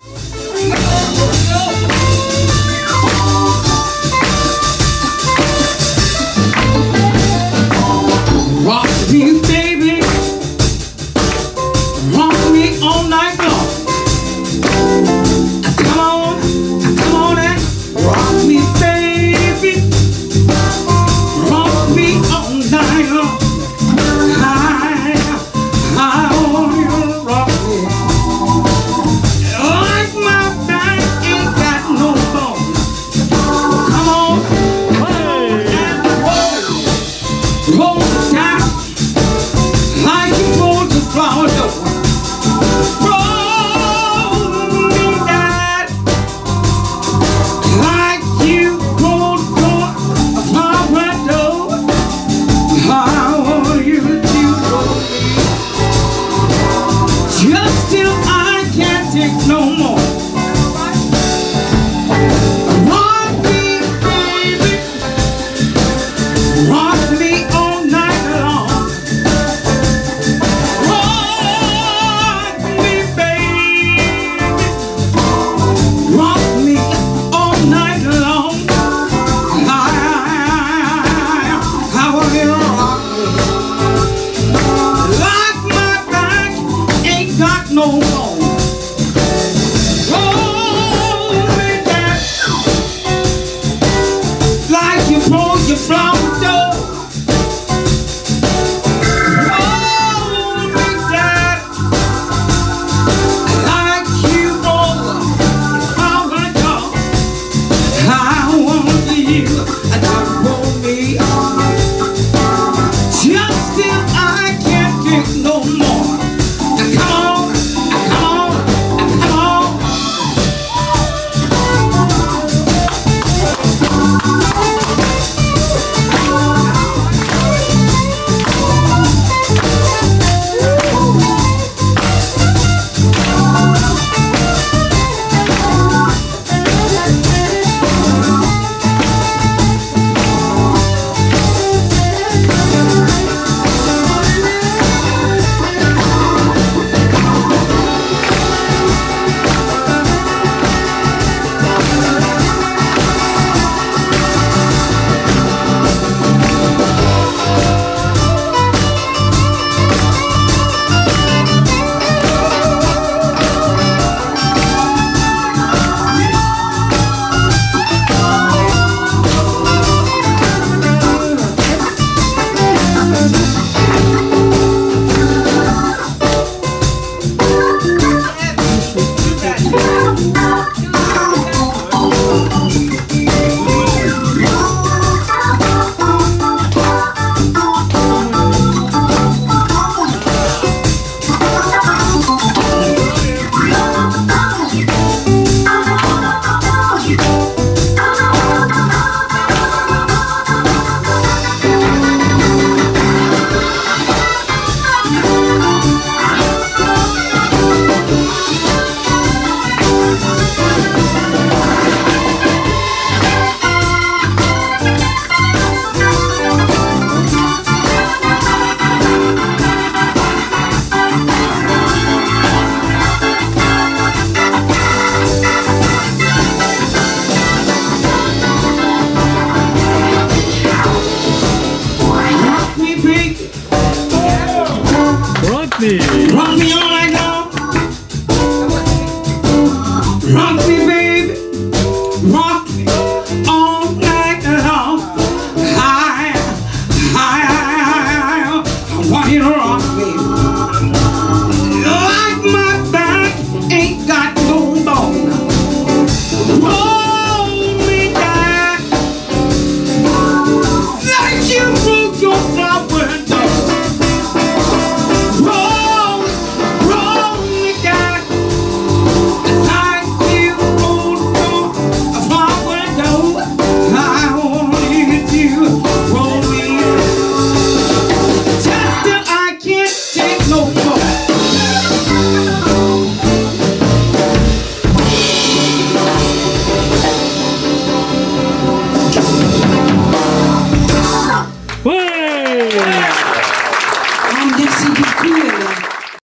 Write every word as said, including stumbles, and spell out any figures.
Rock me, baby, rock me all night long. Come on, come on and rock me, baby, rock me all night long. I, I want you to rock me like my back ain't got no bone. Come on, and roll, roll the time like you roll the flower door. Roll me that like you roll the flower door. I want you to roll me just till I can't take no more. Rock me, baby, rock me all night long. Rock me, baby, rock me all night long. I, I want you to rock me like my back ain't got no bone. Roll me that like you roll your flower dough. Roll me that like you roll your flower dough. I want you to roll me just till I can't take no more. Come on, come on, come on. Rock me all night long.